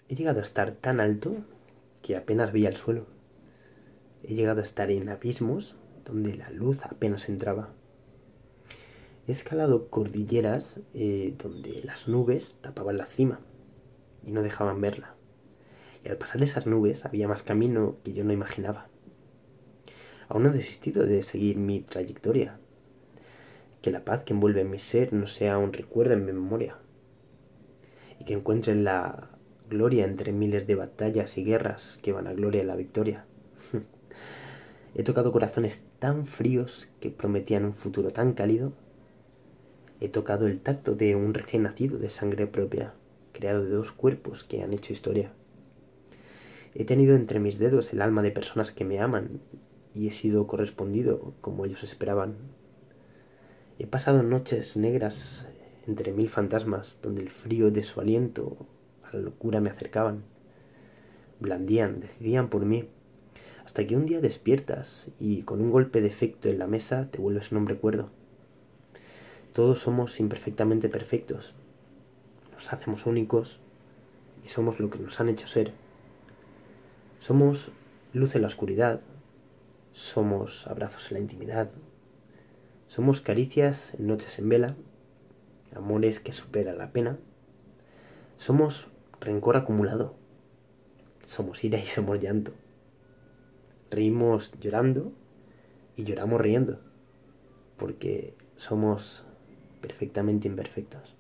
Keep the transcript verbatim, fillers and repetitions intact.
He llegado a estar tan alto que apenas veía el suelo. He llegado a estar en abismos donde la luz apenas entraba. He escalado cordilleras eh, donde las nubes tapaban la cima y no dejaban verla. Y al pasar esas nubes había más camino que yo no imaginaba. Aún no he desistido de seguir mi trayectoria. Que la paz que envuelve mi ser no sea un recuerdo en mi memoria. Y que encuentre la gloria entre miles de batallas y guerras que van a gloria en la victoria. He tocado corazones tan fríos que prometían un futuro tan cálido. He tocado el tacto de un recién nacido de sangre propia, creado de dos cuerpos que han hecho historia. He tenido entre mis dedos el alma de personas que me aman y he sido correspondido como ellos esperaban. He pasado noches negras entre mil fantasmas donde el frío de su aliento a la locura me acercaban. Blandían, decidían por mí, hasta que un día despiertas y con un golpe de efecto en la mesa te vuelves un hombre cuerdo. Todos somos imperfectamente perfectos. Nos hacemos únicos y somos lo que nos han hecho ser. Somos luz en la oscuridad, somos abrazos en la intimidad, somos caricias en noches en vela, amores que superan la pena, somos rencor acumulado, somos ira y somos llanto. Reímos llorando y lloramos riendo, porque somos perfectamente imperfectos.